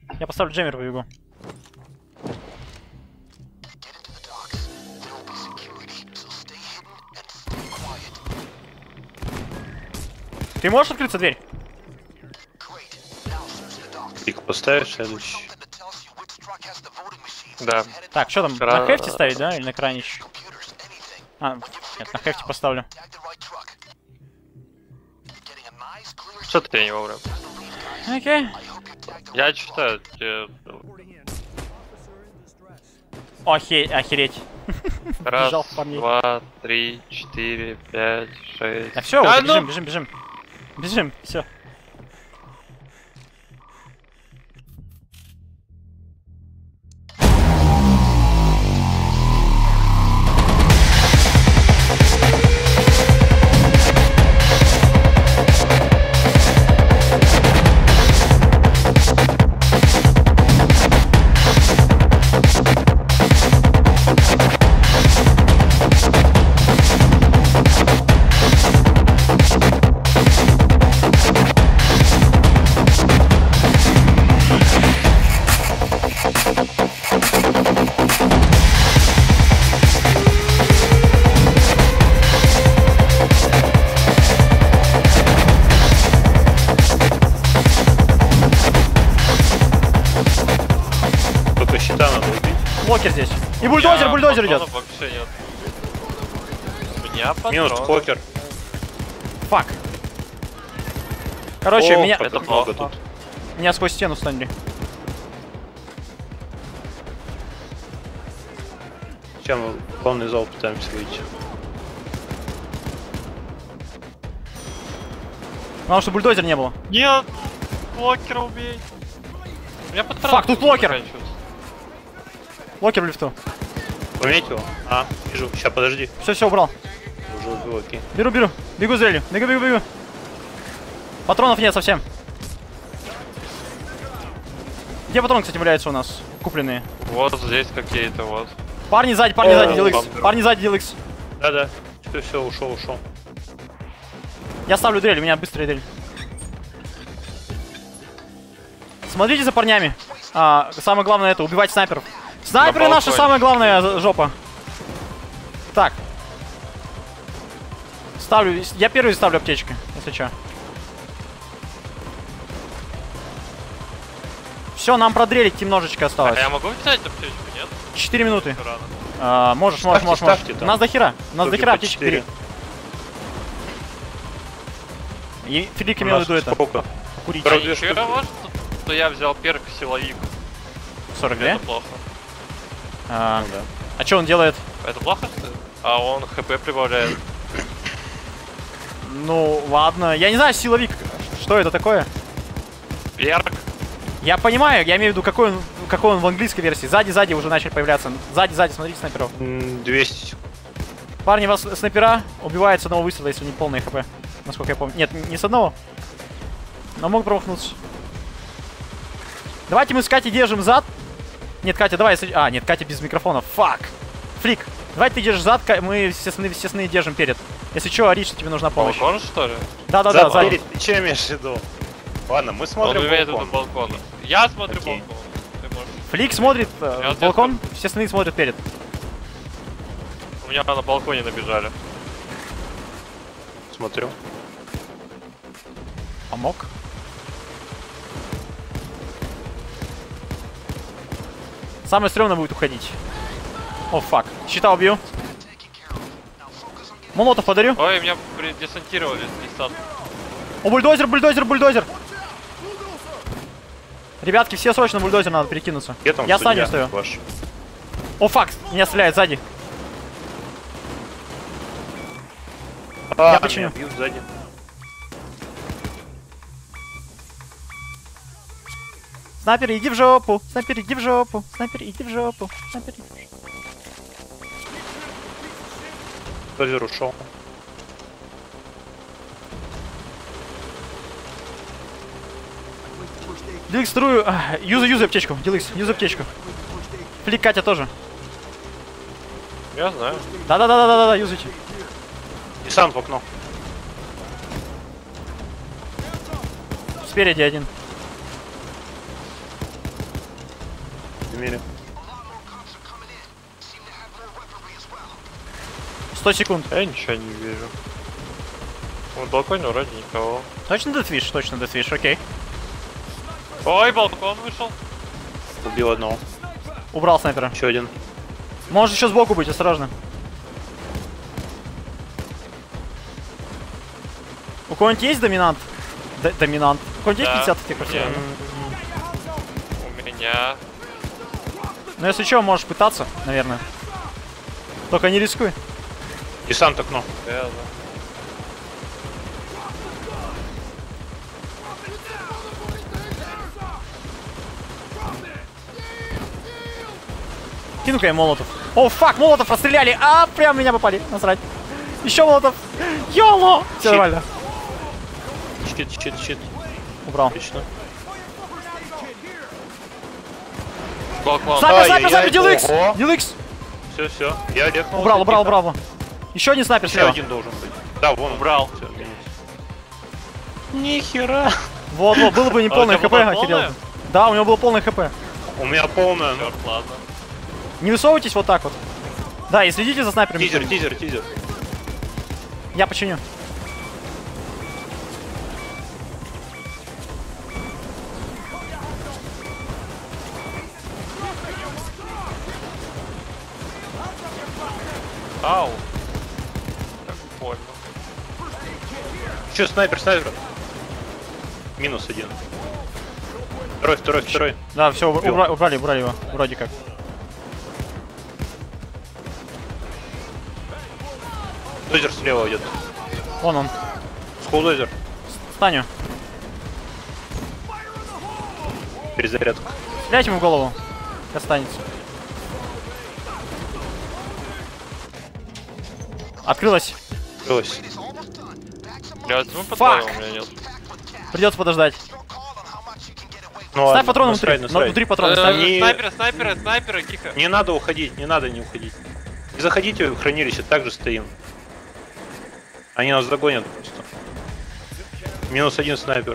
Я поставлю джеммер, побегу. Ты можешь открыться дверь? Пик поставишь следующий. Да. Так, что там, на хефте ставить, да? Или на кранич? А, нет, на хефте поставлю. Что ты не вовремя? Окей. Я читаю. Охереть. Раз, Бежал в парней. 2, 3, 4, 5, 6. А все, Да, бежим, ну! бежим, бежим. Бежим, все. Только щита надо убить. Блокер здесь. И бульдозер, бульдозер идет. Вообще нет. У меня Минус патрон. покер. Фак. Короче, О, меня... как Это много плохо. тут. Меня сквозь стену станили. Сейчас мы в полный зал пытаемся выйти. Потому что бульдозер не было. Нет! Блокера убей! У меня патрон. Фак, тут блокер. заканчивается. Блокер в лифту. Пометил? А, вижу. Сейчас, подожди. Все, убрал. Уже убил, окей. Беру. Бегу за Элью. Бегу. Патронов нет совсем. Где патроны, кстати, валяются у нас? Купленные. Вот здесь какие-то вот. Парни сзади, DLX. бампер. Парни сзади, DLX. Да. Все, ушел. Я ставлю дрель, у меня быстрая дрель. Смотрите за парнями. Самое главное это, убивать снайперов. Снайперы На наша балконе. самая главная жопа. Так. Я первый ставлю аптечки, если что. Все, нам продрелить немножечко осталось. А я могу взять аптечку, нет? 4 минуты. Рано. Можешь. Ставьте У там. нас до хера. У нас Только до хера по аптечек 4. бери. И Филипп У имел в нас виду это. сколько? Курить. 42 Еще штуки. важно, что я взял перк силовик. 42? Это плохо. А Ну да. что он делает? Это плохо? А он хп прибавляет. Ну, ладно. Я не знаю, силовик. Что это такое? Перк. Я понимаю, я имею в виду, какой он в английской версии. Сзади уже начали появляться. Сзади, смотрите, снайперов. 200. Парни, вас снайпера убивают с одного выстрела, если не полные хп. Насколько я помню. Нет, не с одного. Но мог промахнуться. Давайте мы с Катей держим зад. Нет, Катя, давай. Нет, Катя без микрофона. Фак. Флик. Давай ты держишь зад, мы, естественно, держим перед. Если что, ори, что тебе нужна помощь. Балкон, что ли? Да, Зад сзади. перед, ты чем имеешь в виду? Ладно, мы Он смотрим имеет в виду балкон. балкон. Я смотрю Окей. балкон. Ты можешь. Флик смотрит Я в балкон, все остальные смотрят перед. У меня на балконе набежали. Смотрю. Помог. Самое стрёмное будет уходить. О, фак. Щита убью. Молотов подарю. Ой, меня десантировали с десант. О, бульдозер. Ребятки, все срочно бульдозер надо перекинуться. Где там Я судья стою. ваш? О, фак, меня стреляют сзади. Я починю. бьют сзади. Снайпер, иди в жопу. Снайпер, иди в жопу. Снайпер, иди в жопу. Снайпер, иди в жопу. Дозер ушел. Диликс вторую. Юзай аптечку. Диликс, юзай аптечку. Флик, Катя тоже. Я знаю. Да, юзайте. Десант в окно. Спереди один. в мире. 100 секунд. Я ничего не вижу. На балконе вроде никого. Точно дефвиш? Точно дефвиш, окей. Ой, балкон вышел. Убил одного. Убрал снайпера. Еще один. Может еще сбоку быть, осторожно. У кого-нибудь есть доминант? Доминант. У кого-нибудь есть 50 этих квартир? У меня. Ну если что, можешь пытаться, наверное. Только не рискуй. Десант окно. Да. Кину-ка я молотов. О, фак, молотов расстреляли. А, прям в меня попали. Насрать. Еще молотов. Йоло. Все Щит. нормально. Щит. Убрал. Отлично. Балкон. Снайпер, снайпер, Ай-яй-яй. снайпер, Диликс. Ого. Диликс. Все. Я рехнул. Убрал. Еще один снайпер Еще слева. один должен быть. Да, вон. Убрал. Всё, минус. Нихера. Вот, было бы не полное у тебя хп, было охерел. полное? Да, у него было полное хп. У меня полная. Черт, ладно. Не высовывайтесь вот так вот. Да, и следите за снайперами. Тизер. Я починю. Ау. Как больно. Че, снайпер. Минус один. Второй. Да, все, Убил. убрали его. Вроде как. Дозер слева идет. Вон он. Скулдозер. Станю. Перезарядка. Стреляйте ему в голову. Останется. Открылась. Открылось. Блядь, ну патронов у меня нет. Придется подождать. Ну, Ставь ладно, патроны насрать, внутри. насрать. Внутри патроны ставь. Не- Снайперы, тихо. Не надо уходить, не уходить. Не заходите в хранилище, так же стоим. Они нас догонят просто. Минус один снайпер.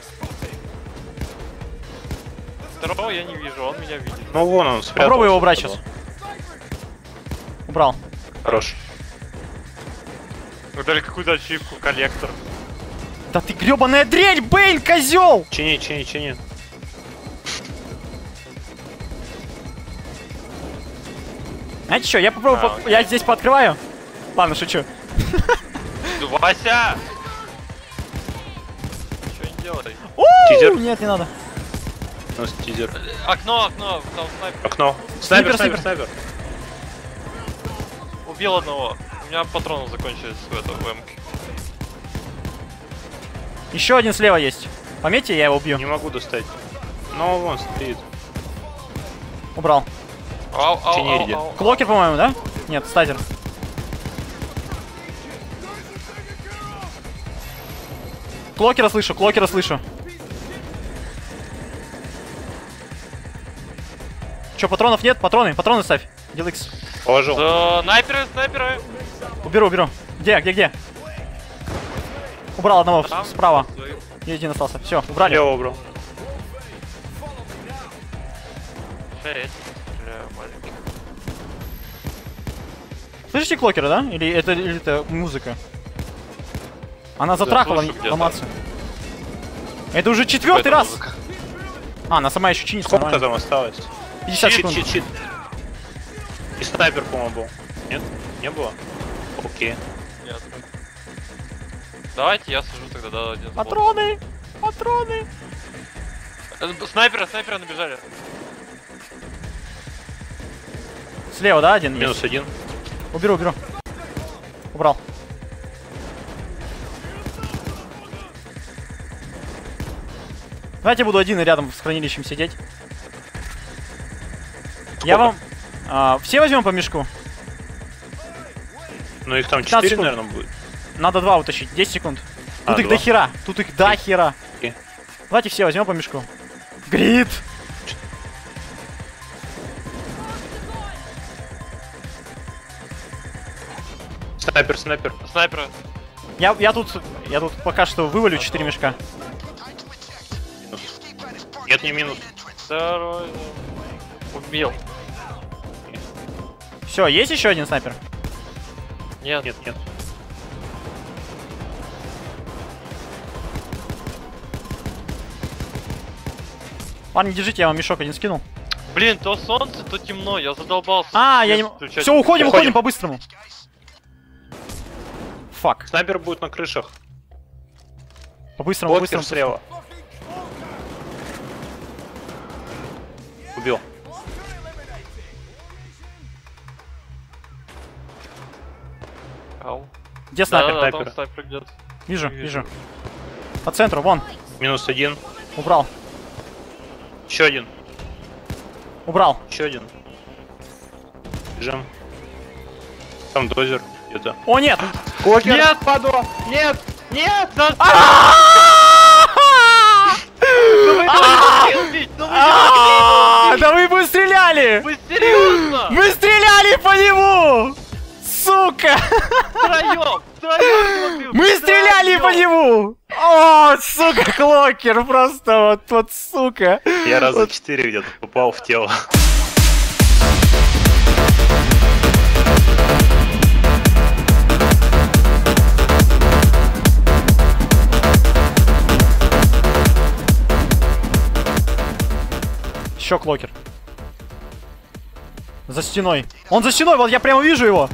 Второго я не вижу, он меня видит. Ну вон он спрятался. Попробуй его убрать туда. сейчас. Убрал. Хорош. Вы дали какую-то ачивку, коллектор. Да ты гребаная дрянь, Бэйн, козел! Чини. Знаете что, я попробую, я здесь пооткрываю. Ладно, шучу. Вася! Ничего не делай. Тизер. Нет, не надо. У нас тизер. Окно, там снайпер. Окно. Снайпер. Снайпер. Убил одного. У меня патроны закончились в этом МК. Еще один слева есть. Пометьте, я его убью. Не могу достать. Но вон стоит. Убрал. Чинериди. Клокер, по-моему, да? Нет, стазер. Клокера слышу. Че, патронов нет? Патроны ставь. Диликс. Положил. Снайперы. Уберу. Где? Убрал одного Там? справа. И один остался. Все, убрали. Лево убрал. Стреляю маленький. Слышите клокера, да? Или это музыка? Она затрахала слышу где-то. ломаться. Это уже четвертый раз. А, она сама еще чинится. Сколько нормально. там осталось? 50 секунд. Щит. И снайпер, по-моему, был. Нет? Не было? Окей. Нет. Давайте я сажу тогда, да, один. Патроны! Снайперы набежали. Слева, да, один Минус есть? один. Уберу. Убрал. Давайте я буду один и рядом с хранилищем сидеть. Я вам... все возьмем по мешку? Ну их там 15 4, секунд. наверное, будет. Надо 2 утащить, 10 секунд. Тут их 2. до хера. Окей. Давайте все возьмем по мешку. Грит! Снайпер. Я тут пока что вывалю 4 мешка. Нет, не минус. Второй. Убил. Все, есть еще один снайпер? Нет. Нет, нет. Парни, держите, я вам мешок один скинул. Блин, то солнце, то темно, я задолбался. Я не... Включать. Все, уходим Уходим. по-быстрому. Фак. Снайпер будет на крышах. По-быстрому, Блокер по-быстрому. слева. Убил. Ау. Где снайпер? Да, там снайпер. снайпер где-то. Вижу, Вижу. вижу. По центру, вон. -1. Убрал. Еще один. Убрал. Еще один. Бежим. Там дозер где-то. О, нет! Клокер! Нет! падла! Нет! Нет! Да, Да вы бы стреляли! вы серьезно? Мы стреляли по нему! Сука! Втроем! Втроем! Мы стреляли по нему! О, сука, Клокер, просто вот сука. Я раза 4 где-то попал в тело. Еще Клокер. За стеной. Он за стеной, вот я прямо вижу его.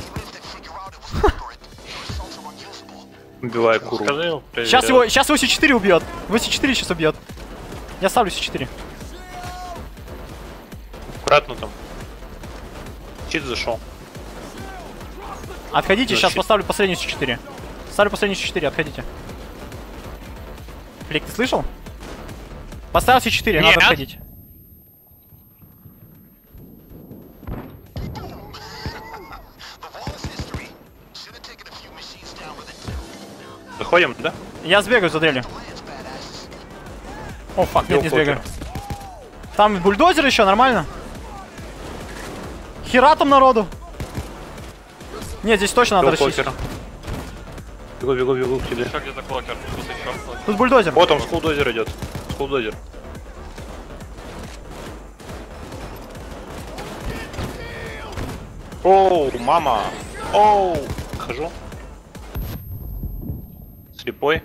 Убиваю куру. Скажи ему привет. Сейчас его С4 убьет. Его С4 сейчас убьет. Я ставлю С4. Аккуратно там. Чит зашел. Отходите, сейчас Защит. поставлю последнюю С4. Ставлю последнюю С4, отходите. Флик, ты слышал? Поставил С4, Нет. надо отходить. Заходим, да? Я сбегаю за дрелью. О, фак, нет, не Убил сбегаю. Клокера. Там бульдозер еще, нормально. Хера там народу. Нет, здесь точно надо Убил расчистить. Клокера. Бегу к тебе. Еще где-то клокер. Тут еще клокер. Тут бульдозер. Вот он, скулдозер идет. Скулдозер. Оу, мама. Оу. Хожу. Слепой.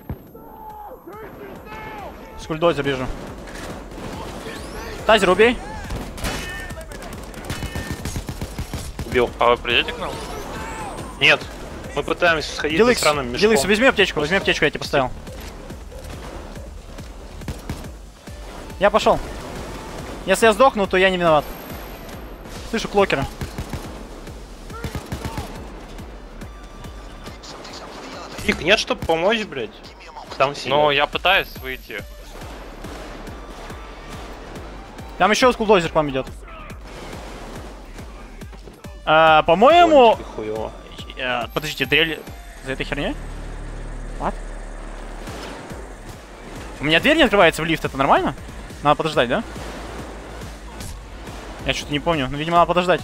Скульдозер вижу. Тазер, убей. Убил. А вы приедете к нам? Нет. Мы пытаемся сходить Диликс, за сраным мешком. Диликс, возьми аптечку, я тебе поставил. Я пошел. Если я сдохну, то я не виноват. Слышу Клокера. Их нет, чтобы помочь, блядь. Там сидят. Ну, я пытаюсь выйти. Там еще скулдозер к вам идет. По-моему... Ой, хуёво. Подождите, дрель за этой херней? What? У меня дверь не открывается в лифт, это нормально? Надо подождать, да? Я что-то не помню, но, видимо, надо подождать.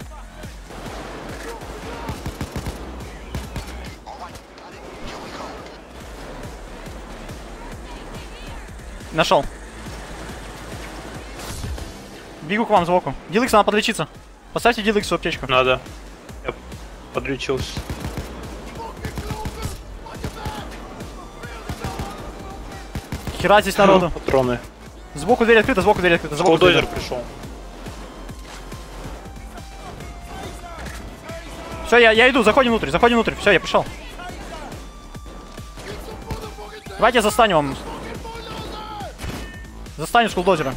Нашел. Бегу к вам сбоку. Диликс, надо подлечиться. Поставьте Диликсу аптечку. Надо. Я подлечился. Хера здесь народу. Патроны. Сбоку дверь открыта, сбоку дверь открыта, сбоку дверь. Скулдозер пришел. Все, я иду, заходим внутрь, все, я пришел. Давайте я застаню вам. Застаню скулдозера.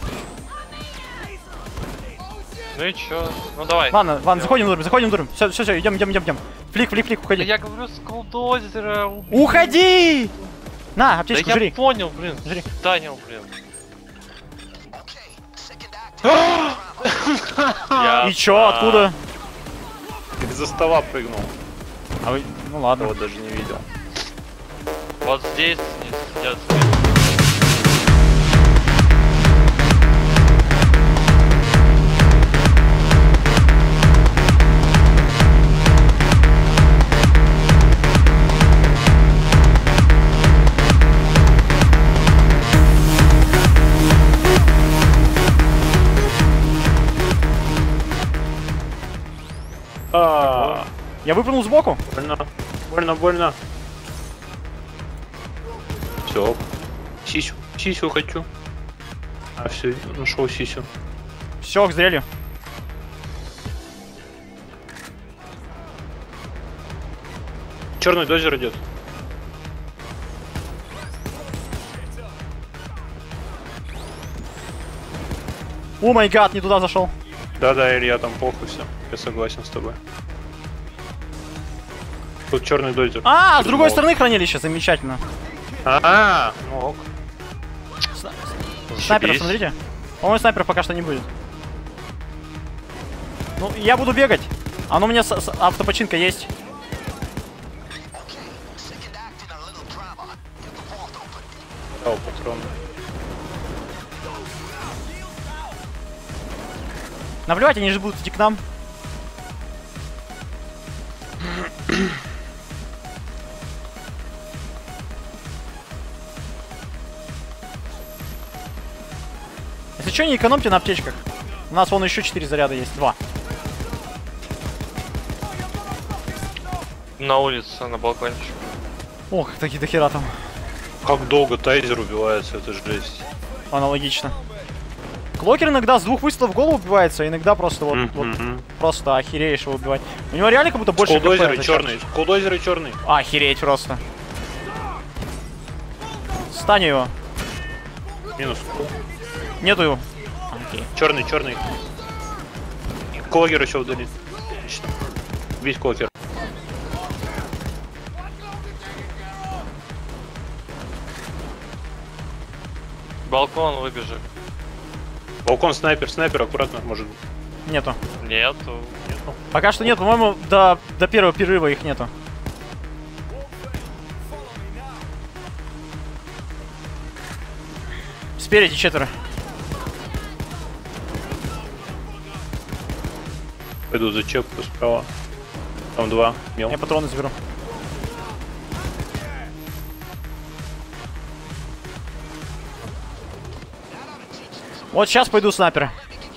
Ну и чё? Ну давай. Ладно, заходим внутрь. Все, идем. Флик, Да уходи. я говорю, скулдозера. Уходи! На, Да аптечку, я жри. понял, блин. Жри. Танял, блин. Я И чё, откуда? Из-за стола прыгнул. А вы... Ну ладно. Его даже не видел. Вот здесь сидят. Я выпрыгнул сбоку. Больно. Больно, больно. Все. Сисю. Сисю хочу. А, все, нашел сисю. Все, к зрелью. Черный дозер идет. О май гад, не туда зашел. Да-да, Илья, там похуй все. Я согласен с тобой. Тут черный дозер. А, с другой стороны хранилище, замечательно. Ну ок. Снайперов, Зашибись. смотрите. По-моему, снайперов пока что не будет. Ну, я буду бегать. А ну у меня автопочинка есть. Дал патрон. Наплевать, они же будут идти к нам. Если что, не экономьте на аптечках. У нас вон еще 4 заряда есть. 2. На улице, на балкончике. Ох, такие дохера там. Как долго тайзер убивается, это жесть. Аналогично. Клокер иногда с 2 выстрелов в голову убивается, а иногда просто вот просто охереешь его убивать. У него реально как будто больше Скулдозер и КП черный. Скулдозер и черный. Охереть просто. Стань его. Минус. Нету его. Окей. Черный, черный. Клокер еще удалит. Отлично. Весь клокер. Балкон выбежит. Балкон снайпер, снайпер, аккуратно, может. Нету. Нету. Пока что нет, по-моему, до первого перерыва их нету. Спереди 4. Пойду за чепку справа. Там 2. Мел. Я патроны заберу. Вот сейчас пойду снайпера.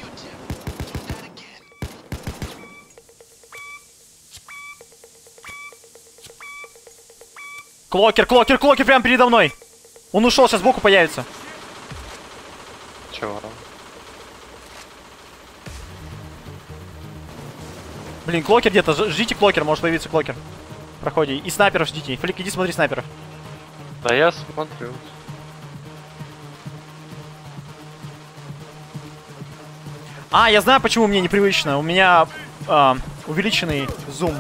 Клокер, клокер, клокер прямо передо мной. Он ушел, сейчас сбоку появится. Чего? Блин, клокер где-то. Ждите клокер, может появиться клокер. Проходи. И снайперов ждите. Флик, иди смотри снайперов. Да я смотрю. А, я знаю, почему мне непривычно. У меня увеличенный зум.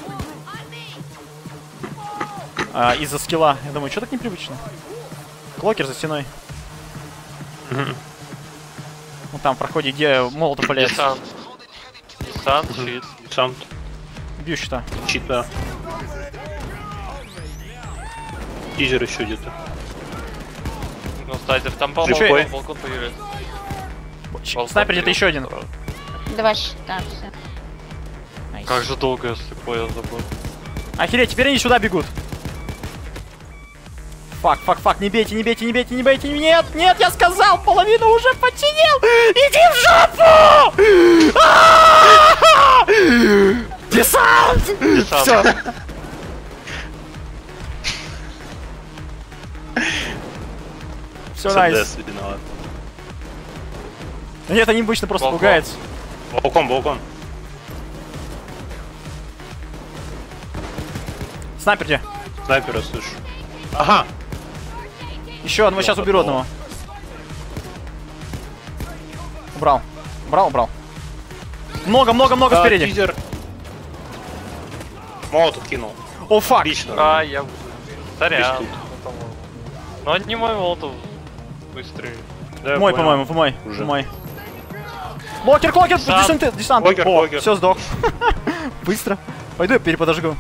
Из-за скилла. Я думаю, что так непривычно? Клокер за стеной. Ну там в проходе, где молотов валяется. Десант. Десант, щит. Сам Бью щита. чита. Тизер еще где-то. Ну, стайзер, там Ты чё, балкон, балкон появится. Балкон Снайпер где-то еще один. появится. 2 щита, все. Найс. Как же долго я слепой, я забыл. Охереть, теперь они сюда бегут. Фак, фак, фак, не бейте, не бейте, не бейте, не бейте. Нет, нет, я сказал, половину уже починил. Иди в жопу! А-а-а! Десант! Десант. Всё. Все, найс. Сэдес виноват. Нет, они обычно просто Балкон. пугаются. Балкон, балкон. Снайпер где? Снайпера слышу. Ага. Еще одного, сейчас уберу одного. Убрал. Убрал, убрал. Много, много, много спереди. Тизер. Молотов кинул. О, фак. Отлично. А, я... Сорян. Здесь Ну, это не мой молотов. Быстрее. Да, я Мой, понял. по-моему, мой. Уже. Мой. Клокер, клокер, Десант. десант, десант. Клокер, О, клокер. все, сдох. Быстро. Пойду я переподожгу.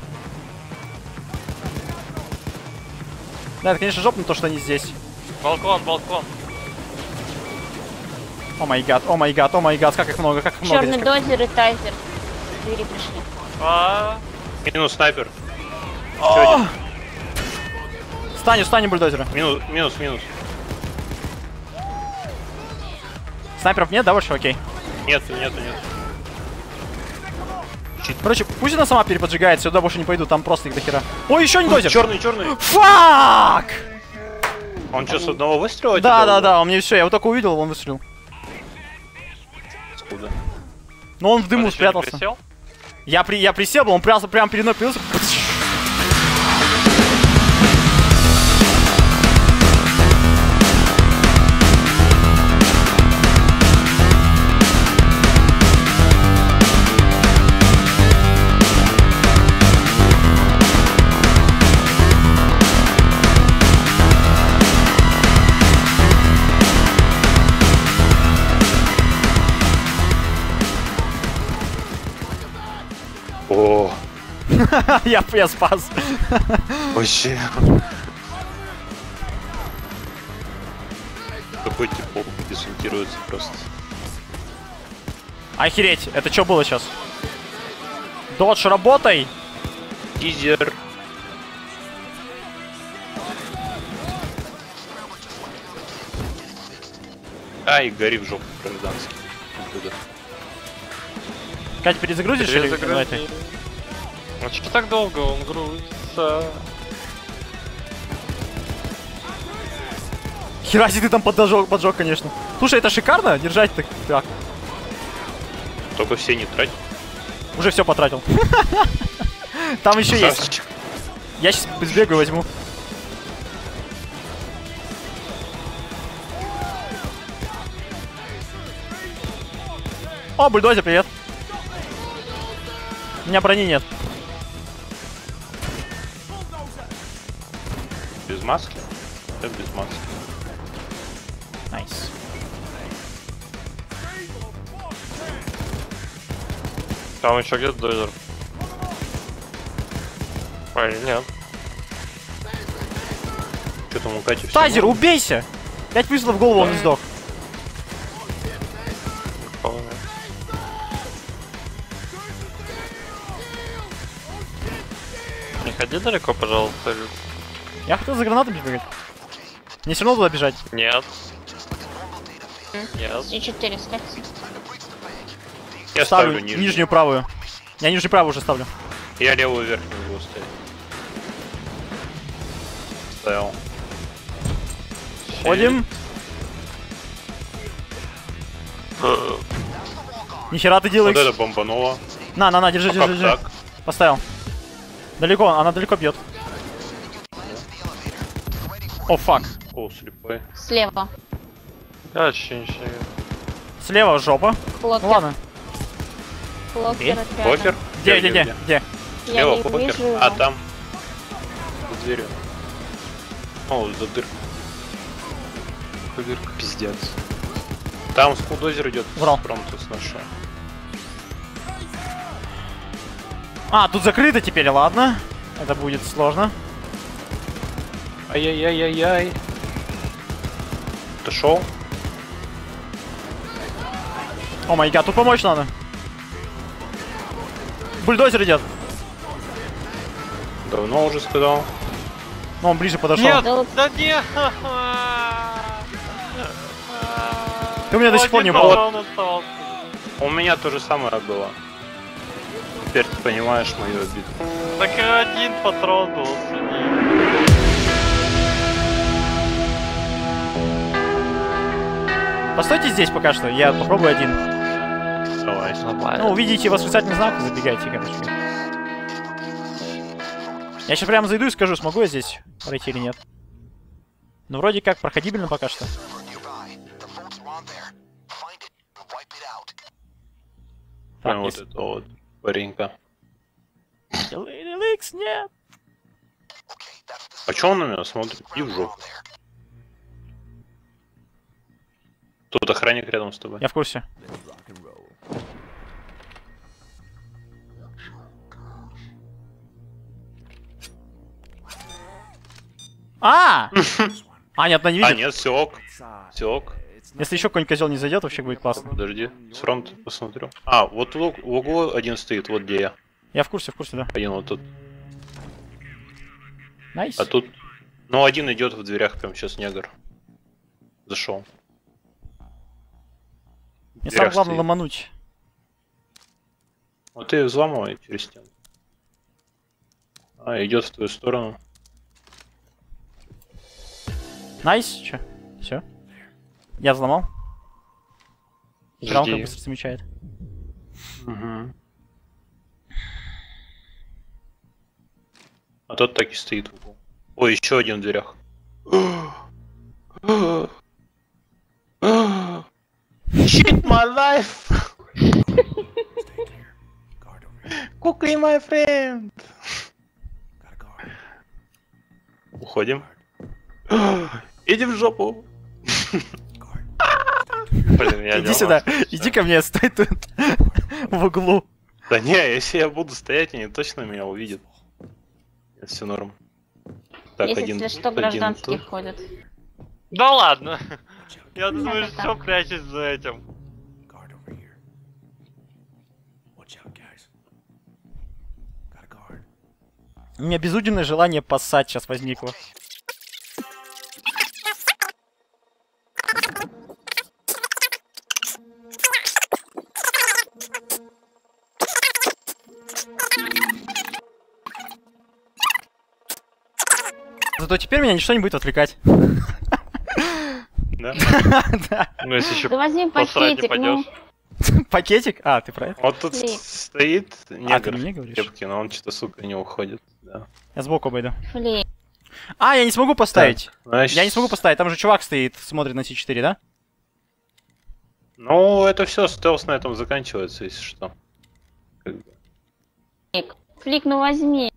Да, это, конечно, жопно то, что они здесь. Балкон, балкон. О май гад, о май гад, о май гад, как их много, как их много. Черный здесь, как- дозер и тайзер. 4 пришли. А, Минус снайпер. О! Стань, устань, бульдозера. Минус, минус, минус. Снайперов нет, да, больше? Окей. Нету, нету, нету. Короче, пусть она сама переподжигает, сюда больше не пойду, там просто их до хера. Ой, еще не дозер! Черный, черный. Фак! Он что, с одного выстрела? Да, тебя да, убил? да, он мне все, я его только увидел, он выстрелил. Откуда? Но он в дыму Он еще не спрятался. присел? Я присел был, он прям перед мной появился. О, Я спас. вообще. Какой типок десантируется просто. Охереть, это что было сейчас? Додж, работай! Тизер. Ай, гори в жопу гражданский. Оттуда. Кать, перезагрузишь или давай ты? А что так долго он грузится? Хера себе ты там поджег, конечно. Слушай, это шикарно, держать так. Только все не трать. Уже все потратил. Там еще есть. Красавчик. Я сейчас сбегаю, возьму. О, бульдозер, привет. У меня брони нет. Без маски? Да, без маски. Найс. Там еще где-то дозер. Ой, нет. Что там у Кати все? Тазер, убейся! 5 выстрелов в голову, он не сдох. Никого нет. Не ходи далеко, пожалуйста. Люк. Я хотел за гранатами бегать. Мне все равно туда бежать. Нет. Нет. И 4 ставьте. Я Ставлю ставлю нижнюю. нижнюю правую. Я нижнюю правую уже ставлю. Я левую верхнюю буду ставить. Ставил. Ходим. Нихера ты делаешь. Вот это бомбануло. На, держи, А держи, как держи. так? Поставил. Далеко, она далеко бьет. О, фак. О, слепой. Слева. Я вообще ничего не вижу. Слева жопа. Клокер. Ну ладно. Клокер опять. Покер? Где? Я Слева не покер. вижу его. А, там. За дверью. О, за дыркой. Дырка, пиздец. Там скулдозер идет. Врал. Промтус нашел. А, тут закрыто теперь, ладно. Это будет сложно. Ай-яй-яй-яй-яй. Ты шел? О май гад, тут помочь надо. Бульдозер идет. Давно уже сказал. Но он ближе подошел. Нет! Да Да нет! Ты у меня до сих пор не Один упал. патрон остался. У меня то же самое было. Теперь ты понимаешь мою обиду. Так и один патрон был, судьи. Постойте здесь пока что, я попробую один. Давай. Ну, увидите восклицательный знак, забегайте, короче. Я сейчас прямо зайду и скажу, смогу я здесь пройти или нет. Ну, вроде как проходибельно пока что. Так, Вот есть. это вот паренька. Ликс, нет. А чё он на меня смотрит? И в жопу. Тут охранник рядом с тобой. Я в курсе. А! А, нет, она не А, видит. нет, все ок. Все ок. Если еще какой-нибудь козел не зайдет, вообще будет классно. Подожди, с фронта посмотрю. А, вот в углу один стоит, вот где я. Я в курсе, да. Один вот тут. Найс. А тут... Ну, один идет в дверях, прям сейчас негр. Зашел. Мне самое главное ломануть. Вот ты взламывай через стену. А, идет в твою сторону. Найс, чё? Все. Я взломал. Рамка Жди. быстро замечает. Угу. А тот так и стоит в углу. Ой, еще один в дверях. Shit my life! Кукли my friend! Уходим. Иди в жопу! Блин, я Иди сюда, иди ко мне, стой тут в углу. Да не, если я буду стоять, они точно меня увидят. Все норм. Так, Если один что, тут, гражданские тут. ходят. Да ладно. Я Да, думаю, да, все да. прячешь за этим. У меня безудержное желание поссать сейчас возникло. Зато теперь меня ничто не будет отвлекать. Да? Да. Ну, если еще Да возьми посрать не пакетик, ну. пойдешь. Пакетик? А, ты про это? Вот тут Блин. стоит ты негр мне в говоришь? кепке, но он что-то, сука, не уходит. Да. Я сбоку обойду. Флей. А, я не смогу поставить. Значит, Я не смогу поставить, там же чувак стоит, смотрит на С4, да? Ну, это все, стелс на этом заканчивается, если что. Как бы. Флик, ну возьми.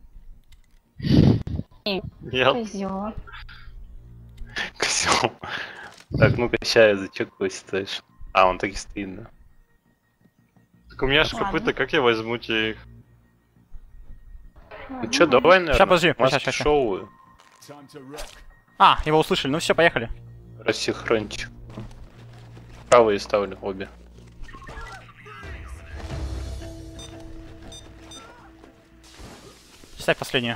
Нет. Козёл. Козёл. Так, ну-ка, ща я зачекаю ситуацию. А, он так и стоит, да. Так у меня ж Ладно. копыта, как я возьму тебе их? Ну чё, давай, наверное. Ща, подожди, маски ща. шоу А, его услышали, ну все, поехали. рассихрончик. Правые ставлю обе. Ставь последнюю.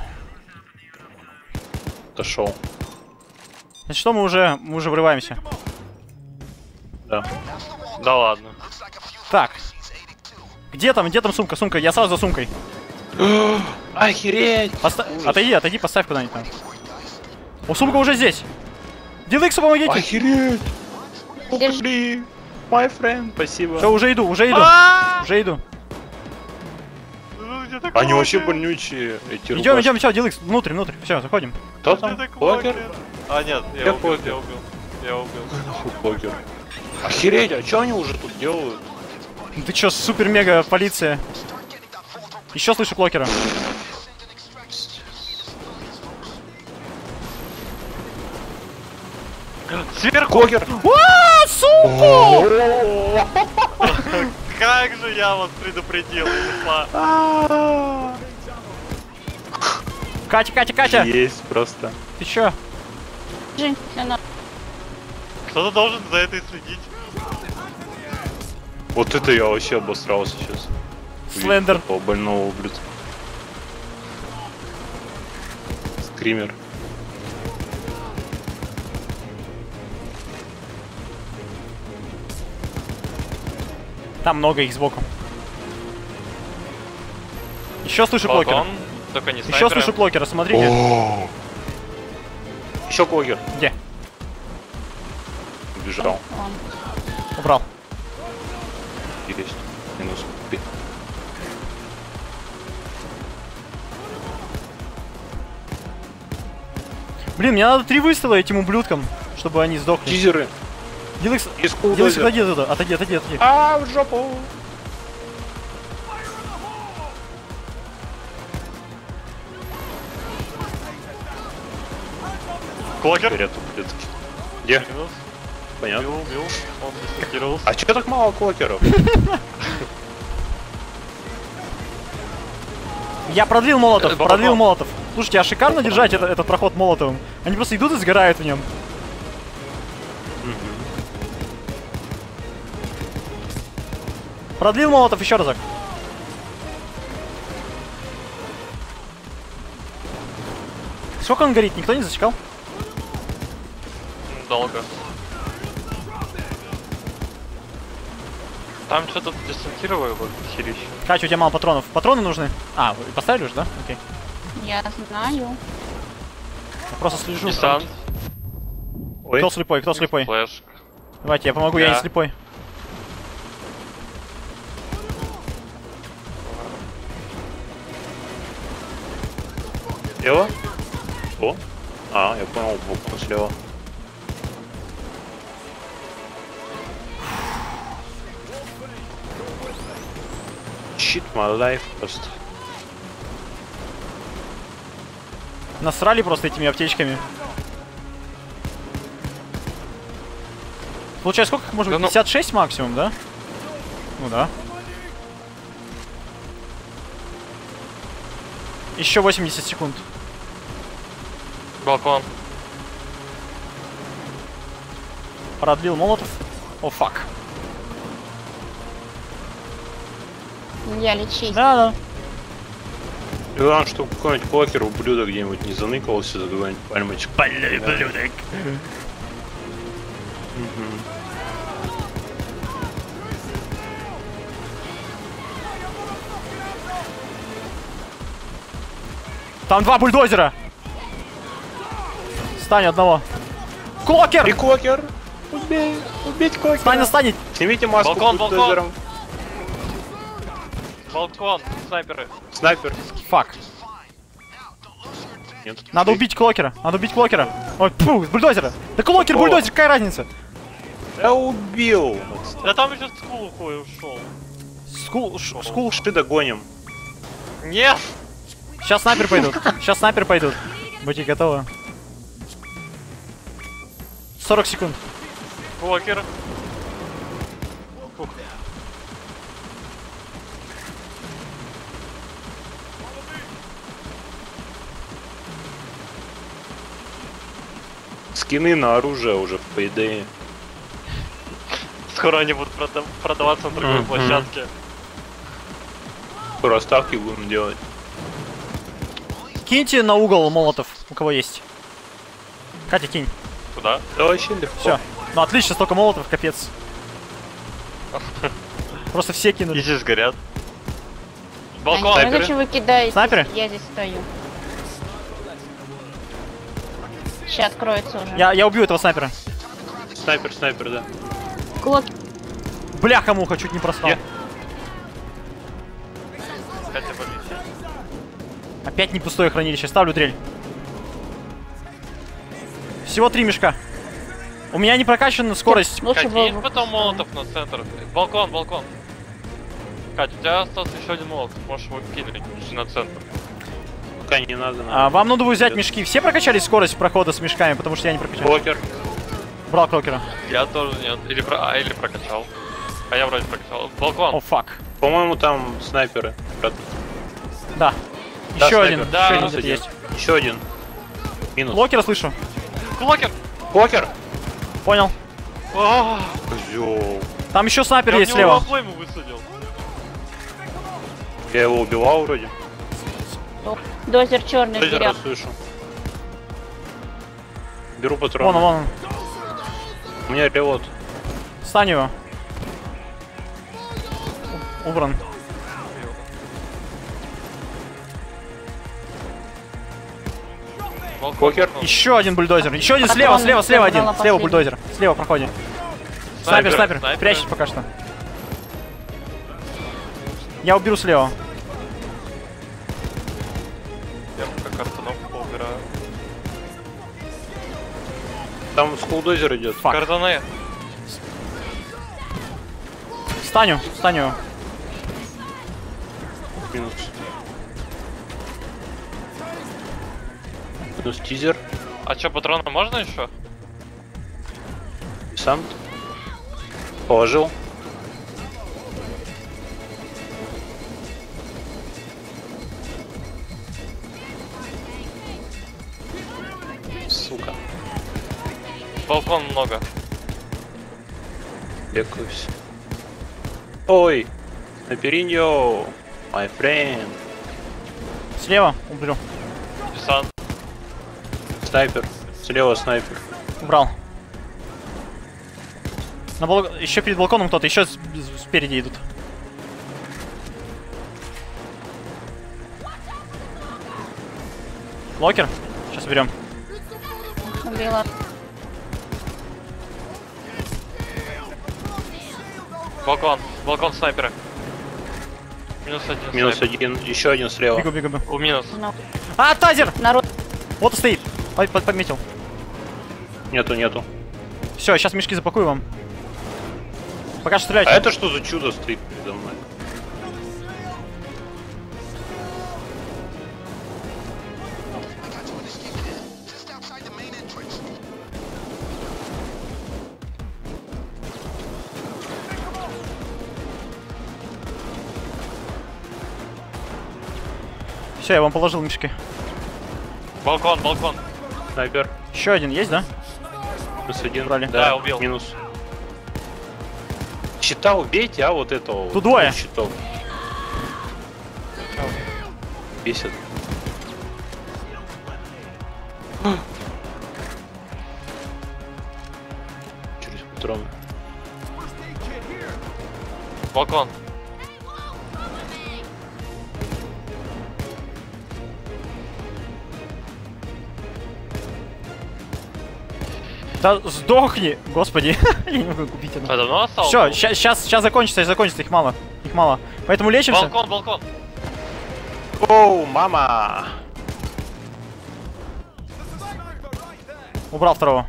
Отошел. Значит, что мы уже врываемся. Да. Да ладно. Так. Где там сумка? Сумка, я сразу за сумкой. Охереть! Отойди, поставь куда-нибудь там. О, сумка уже здесь. Дилыксу помогите. Охереть! Держи. Блин, my friend, спасибо. Все, уже иду. А! Уже иду. Ну, где такой Они вообще клокер? больнючие, эти Идем, рубашки. все, Дилыкс, внутрь. Все, заходим. Кто Где там? такой Клокер? клокер? А, нет, Я я убил, клокер. я убил. Я убил. Фу, Клокер. Охереть, а что они уже тут делают? Ты чё, супер-мега полиция? Еще слышу клокера. Сверху! Клокер! А, сумку! Как же я вас предупредил, Ильфа. Катя! Есть просто. Ты чё? Держи. Всё на- Кто-то должен за этой следить. Вот это я вообще обосрался сейчас. Слендер. Такого больного ублюдка. Скример. Там много их сбоку. Еще слышу клокера. Балкон, только не Еще снайпером. слышу клокера, смотрите. Еще Клокер. Где? Убежал. Вон. Убрал. Есть. Минус. Блин, мне надо 3 выстрела этим ублюдкам, чтобы они сдохли. Тизеры. Дилыкс, Из Дилыкс, отойди туда, отойди. А, в жопу. Клокер. Горят ублюдки. Где? Минус. Понятно. Убил. Он десантировался. А чё так мало клокеров? Я продлил молотов, Бабаков. продлил молотов. Слушайте, а шикарно держать этот проход молотовым. Они просто идут и сгорают в нем. Продлил молотов еще разок. Сколько он горит? Никто не засекал? Долго. Там что-то десантировали, вот, херищ. Катя, у тебя мало патронов. Патроны нужны? А, вы поставили уже, да? Окей. Я знаю. Я просто слежу. Десант, Ой, Кто слепой, кто слепой? флеш. Давайте, я помогу, я не Я. слепой. слева? О? А, я понял, букву слева. Shit my life просто. Насрали просто этими аптечками. Получается, сколько их может Да быть? ну- 56 максимум, да? Ну да. Еще 80 секунд. Балкон. Продлил молотов. О, фак. Я лечить. Да, да. И главное, чтобы какой-нибудь клокер ублюдок где-нибудь не заныкался за какой-нибудь пальмочек. Больной ублюдок. Там два бульдозера. Стань одного. Клокер! И клокер! Убей! Убить клокера! Стань, настанет! Снимите маску Балкон, балкон! бульдозером. Балкон, снайперы. Снайпер. Фак. Нет. Надо убить клокера. Надо убить клокера. Ой, фу, бульдозера. Да клокер, О. бульдозер, какая разница? Я убил! Да там еще скул хуй ушел. Скул. Шты догоним. Нет! Сейчас снайпер пойдут. Сейчас снайпер пойдут. Будьте готовы. 40 секунд. Блокер. Фух. Скины на оружие уже в Payday. Скоро они будут продаваться на другой Мгм. площадке. Скоро ставки будем делать. Киньте на угол молотов, у кого есть. Катя, кинь. Куда? Да вообще легко. Все. Ну отлично, столько молотов, капец. Просто все кинули. И здесь горят. А Балкон. ну Снайперы? зачем вы кидаете? Снайперы? Я здесь стою. Сейчас откроется уже. Я убью этого снайпера. Снайпер, да. Клок. Бляха-муха, чуть не проспал. Я- Хотя бы лететь. Опять не пустое хранилище. Ставлю дрель. Всего 3 мешка. У меня не прокачана скорость. Лучше Кать, бы... есть потом молотов на центр. Балкон, балкон. Кать, у тебя остался еще один молотов. Можешь его кинуть на центр. Пока не надо. надо. Вам нужно будет взять мешки. Все прокачали скорость прохода с мешками, потому что я не прокачал. Клокер. Брал клокера. Я тоже нет. Или прокачал. А я вроде прокачал. Балкон. О, фак. По-моему, там снайперы. Брат. Да. Да, Еще снайпер. один. Да, Еще один Минус где-то один. есть. Еще один. Минус. Клокера слышу. Клокер! Клокер! Понял. Ах, Козёл. Там еще снайпер я в есть него слева. обойму высадил. Я его убивал вроде. Дозер черный в Дозера дверях. слышу. Беру патроны. Вон он, вон он. У меня релот. Стань его. Убран. Балкон, Клокер. балкон. Еще один бульдозер. Еще один Патроны слева один. забрала Слева последний. бульдозер. Слева проходит. Снайпер, снайпер. снайпер. Прячься пока что. Я уберу слева. Я пока картоновку поубираю. Там скулдозер идет. Фак. Картоны. Станю. Минус. Минус тизер. А что, патроны можно еще? Десант. Положил. Сука. Балкон много. Бекаюсь. Ой! Напериньо! My friend! Слева уберу. Десант. Снайпер. Слева снайпер. Убрал. Еще перед балконом кто-то, еще спереди идут. Локер. Сейчас берем. Убила. Балкон. Балкон снайпера. Минус один. Минус снайпер. один, еще один слева. Бегу, бегу, бегу. У минус. Ну, А, тазер! народ. Вот и стоит. Подметил. Нету. Все, сейчас мешки запакую вам. Пока что А стреляйте. это что за чудо стоит передо мной? Все, я вам положил мешки. Балкон, балкон. Снайпер. Еще один есть, да? Минус один. Брали. Да, убил. Минус. Щита убейте, а вот этого. Тут двое. Щитов. Бесит. Через патроны. Балкон. Да сдохни! Господи, я не могу купить это. А давно осталось? Все, сейчас закончится, их мало. Их мало. Поэтому лечимся. Балкон, балкон. Оу, мама! Убрал второго.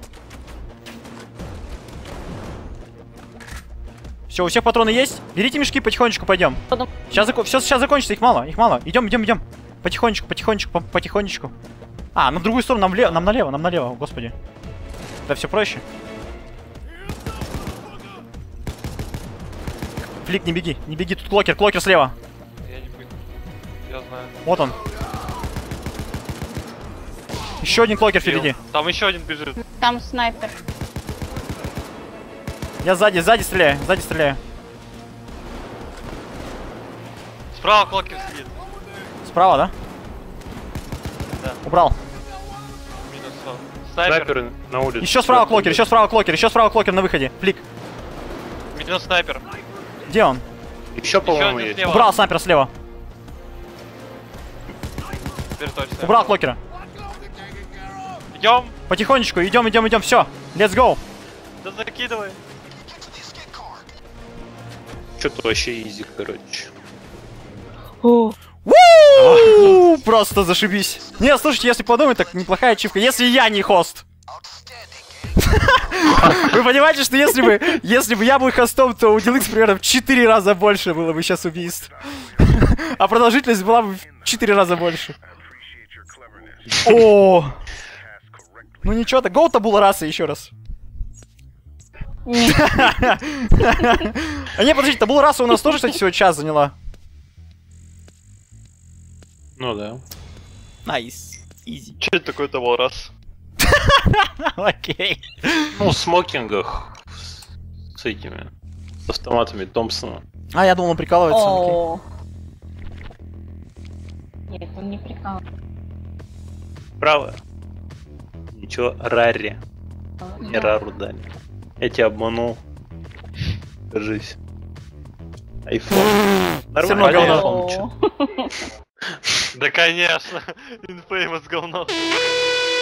Все, у всех патроны есть? Берите мешки, потихонечку пойдем. Сейчас закончится, их мало. Идем. Потихонечку. А, на другую сторону, нам налево, господи. Да все проще. Флик, не беги, тут клокер слева. Я не буду. Я знаю. Вот он. Еще один клокер впереди. Там еще один бежит. Там снайпер. Я сзади стреляю. Справа клокер сидит. Справа, да? Да. Убрал. Минус. Снайпер. Снайперы на улице. Еще справа клокер на выходе. Флик. Минус снайпер. Где он? Еще, по-моему, один есть. слева. Убрал снайпер слева. Теперь точно. Убрал клокера. Идем. Потихонечку, идем. Все. Let's go. Да закидывай. Что-то вообще изи, короче. Вуу! Просто зашибись. Не, слушайте, если подумать, так неплохая ачивка. Если я не хост. Вы понимаете, что если бы я был хостом, то у Deluxe примерно в 4 раза больше было бы сейчас убийств. А продолжительность была бы в 4 раза больше. О! Ну ничего, так гоу табула раса еще раз. А не, подождите, табула раса у нас тоже, кстати, всего час заняла. Ну да. Найс. Изи. Че это такой того раз? Окей. Ну, в смокингах с этими с автоматами Томпсона. А, я думал, он прикалывается. Окей. О. Нет, он не прикалывается. Право. Ничего, Рари. Не Рару дали. Я тебя обманул. Держись. Айфон. равно Нормально. говно. Айфон, чё? Да конечно. Infamous говно.